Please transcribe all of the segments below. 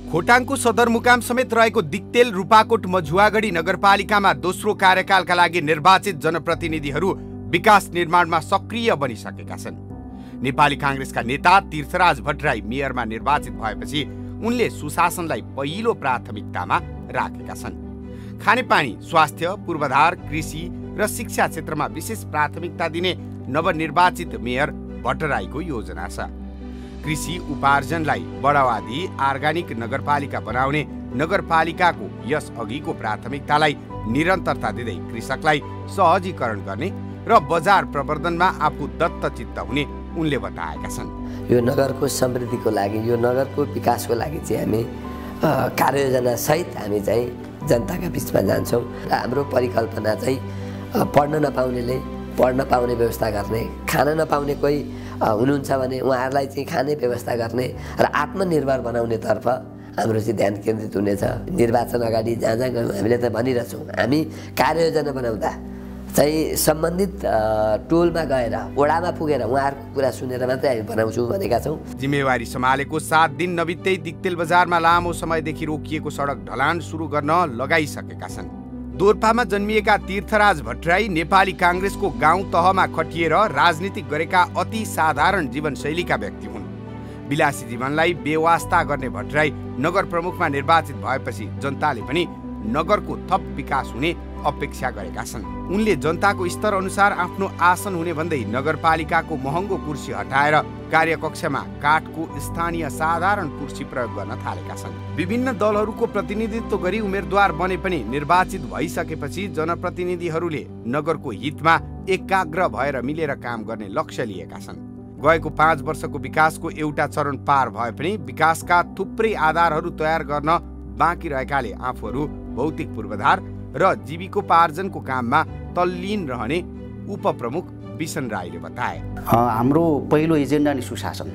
खोटाङको सदरमुकाम समेत रहेको दिक्तेल रूपाकोट मझुवागढी नगरपालिकामा दोस्रो कार्यकालका लागि निर्वाचित जनप्रतिनिधिहरू विकास निर्माणमा सक्रिय बनिसकेका छन्। नेपाली कांग्रेसका नेता तीर्थराज भट्टराई मेयरमा निर्वाचित भएपछि उनले सुशासनलाई पहिलो प्राथमिकतामा राखेका छन्। खानेपानी, स्वास्थ्य, पूर्वाधार, कृषि र शिक्षा क्षेत्रमा विशेष प्राथमिकता दिने नवनिर्वाचित मेयर भट्टराईको योजना छ। कृषि उपार्जनलाई बढावा दिई अर्गानिक नगरपालिका बनाउने नगरपालिकाको यस अघिको प्राथमिकतालाई निरन्तरता दिँदै कृषकलाई सहजीकरण गर्ने र बजार प्रवर्धनमा आफू दत्तचित्त हुने उनले बताएका छन्। यो नगरको समृद्धिको लागि, यो नगरको विकासको लागि चाहिँ हामी कार्ययोजना सहित हामी चाहिँ जनताका बिचमा जान्छौँ। हाम्रो परिकल्पना चाहिँ पढ्न नपाउनेले पढ्न पाउने व्यवस्था गर्ने, खान नपाउने कोही हुनुहुन्छ भने उहाँहरूलाई चाहिँ खाने व्यवस्था गर्ने र आत्मनिर्भर बनाउनेतर्फ हाम्रो चाहिँ ध्यान केन्द्रित हुनेछ। निर्वाचन अगाडि जहाँ जहाँ गयौँ हामीले त भनिरहेछौँ, हामी कार्ययोजना बनाउँदा चाहिँ सम्बन्धित टोलमा गएर वडामा पुगेर उहाँहरूको कुरा सुनेर मात्रै हामी बनाउँछौँ भनेका छौँ। जिम्मेवारी सम्हालेको 7 दिन नबित्दै दिक्तेल बजारमा लामो समयदेखि रोकिएको सडक ढलान सुरु गर्न लगाइसकेका छन्। दोर्पामा जन्मिएका तीर्थराज भट्टराई नेपाली कांग्रेसको गाउँ तहमा खटिएर राजनीतिक गरेका अति साधारण जीवनशैलीका व्यक्ति हुन्। विलासी जीवनलाई बेवास्ता गर्ने भट्टराई नगर प्रमुखमा निर्वाचित भएपछि जनताले पनि नगरको थप विकास हुने अपेक्षा गरेका छन्। उनले जनताको स्तर अनुसार आफ्नो आसन हुने भन्दै नगरपालिकाको महँगो कुर्सी हटाएर कार्यकक्षमा काठको स्थानीय साधारण कुर्सी प्रयोग गर्न थालेका छन्। विभिन्न दलहरूको प्रतिनिधित्व गरी उम्मेदवार बने पनि निर्वाचित भइसकेपछि जनप्रतिनिधिहरूले नगरको हितमा एकाग्र भएर मिलेर काम गर्ने लक्ष्य लिएका छन्। गएको 5 वर्षको विकासको एउटा चरण पार भए पनि विकासका थुप्रै आधारहरू तयार गर्न बाँकी रहेकाले आफूहरू भौतिक पूर्वाधार र जीविकोपार्जनको काममा तल्लीन रहने उपप्रमुख बिसन राईले बताए। हाम्रो पहिलो एजेन्डा नै सुशासन,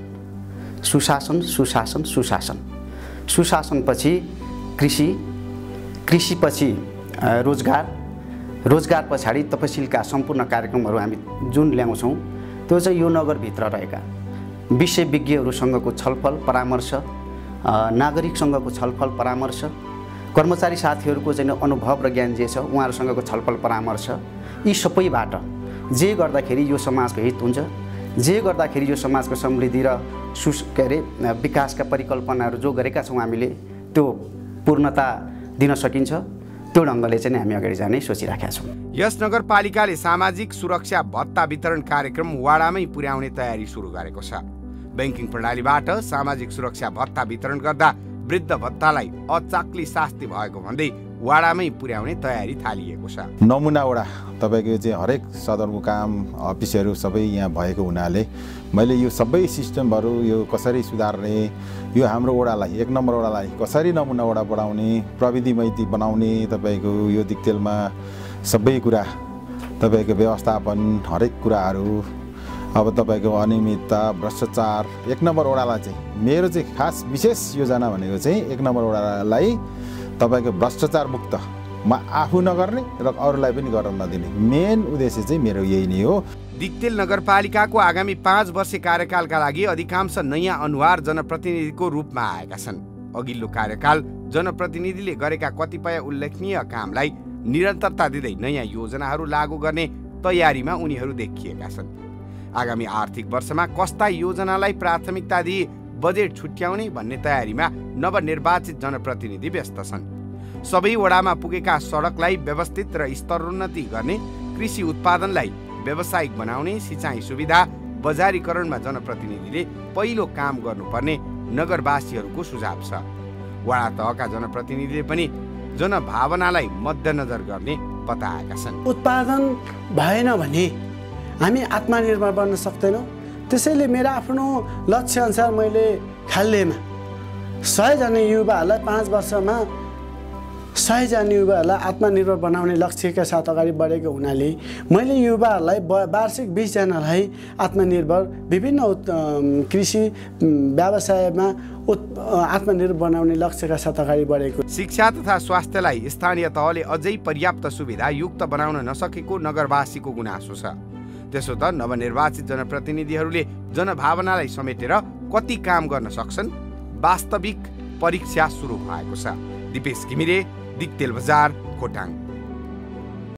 सुशासन, सुशासन, सुशासन। सुशासनपछि कृषि, कृषिपछि रोजगार, रोजगार पछाडि तपसिलका सम्पूर्ण कार्यक्रमहरू हामी जुन ल्याउँछौँ त्यो चाहिँ यो नगरभित्र रहेका विषयविज्ञहरूसँगको छलफल परामर्श, नागरिकसँगको छलफल परामर्श, कर्मचारी साथीहरूको चाहिँ अनुभव र ज्ञान जे छ उहाँहरूसँगको छलफल परामर्श, यी सबैबाट जे गर्दाखेरि यो समाजको हित हुन्छ, जे गर्दाखेरि यो समाजको समृद्धि र विकासका परिकल्पनाहरू जो गरेका छौँ हामीले त्यो पूर्णता दिन सकिन्छ, त्यो ढङ्गले चाहिँ हामी अगाडि जाने सोचिराखेका छौँ। यस नगरपालिकाले सामाजिक सुरक्षा भत्ता वितरण कार्यक्रम वाडामै पुर्याउने तयारी सुरु गरेको छ। बैंकिङ प्रणालीबाट सामाजिक सुरक्षा भत्ता वितरण गर्दा वृद्ध भत्तालाई अचाक्ली शास्ति भएको भन्दै वाडामै पुर्याउने तयारी थालिएको छ। नमुना वडा तपाईको चाहिँ हरेक सदरमुकाम अफिसहरू सबै यहाँ भएको हुनाले मैले यो सबै सिस्टमहरू यो कसरी सुधार्ने, यो हाम्रो वडालाई 1 नम्बर वडालाई कसरी नमुना वडा बढाउने, प्रविधिमैती बनाउने, तपाईको यो दिक्तेलमा सबै कुरा तपाईको व्यवस्थापन हरेक कुराहरू, अब तपाईको अनियमितता, भ्रष्टाचार 1 नम्बर वडालाई चाहिँ मेरो चाहिँ खास विशेष योजना भनेको चाहिँ 1 नम्बर वडालाई तपाईको भ्रष्टाचार मुक्त म आफू नगर्ने र अरूलाई पनि गर्न नदिने मेन उद्देश्य चाहिँ मेरो यही नै हो। दिक्तेल नगरपालिकाको आगामी 5 वर्षे कार्यकालका लागि अधिकांश नयाँ अनुहार जनप्रतिनिधिको रूपमा आएका छन्। अघिल्लो कार्यकाल जनप्रतिनिधिले गरेका कतिपय उल्लेखनीय कामलाई निरन्तरता दिँदै नयाँ योजनाहरू लागू गर्ने तयारीमा उनीहरू देखिएका छन्। आगामी आर्थिक वर्षमा कस्ता योजनालाई प्राथमिकता दिई बजेट छुट्याउने भन्ने तयारीमा नवनिर्वाचित जनप्रतिनिधि व्यस्त छन्। सबै वडामा पुगेका सडकलाई व्यवस्थित र स्तरोन्नति गर्ने, कृषि उत्पादनलाई व्यावसायिक बनाउने, सिँचाइ सुविधा बजारीकरणमा जनप्रतिनिधिले पहिलो काम गर्नुपर्ने नगरवासीहरूको सुझाव छ। वडा तहका जनप्रतिनिधिले पनि जनभावनालाई मध्यनजर गर्ने बताएका छन्। उत्पादन भएन भने हामी आत्मनिर्भर बन्न सक्दैनौँ। त्यसैले मेरो आफ्नो लक्ष्य अनुसार मैले खाल्लेमा 100 जना युवाहरूलाई 5 वर्षमा 100 जना युवाहरूलाई आत्मनिर्भर बनाउने लक्ष्यका साथ अगाडि बढेको हुनाले मैले युवाहरूलाई वार्षिक 20 जनालाई आत्मनिर्भर विभिन्न कृषि व्यवसायमा आत्मनिर्भर बनाउने लक्ष्यका साथ अगाडि बढेको। शिक्षा तथा स्वास्थ्यलाई स्थानीय तहले अझै पर्याप्त सुविधा युक्त बनाउन नसकेको नगरवासीको गुनासो छ। त्यसो त नवनिर्वाचित जनप्रतिनिधिहरूले जनभावनालाई समेटेर कति काम गर्न सक्छन्? वास्तविक परीक्षा सुरु भएको छ। दिपेश घिमिरे, दिक्तेल बजार, खोटाङ।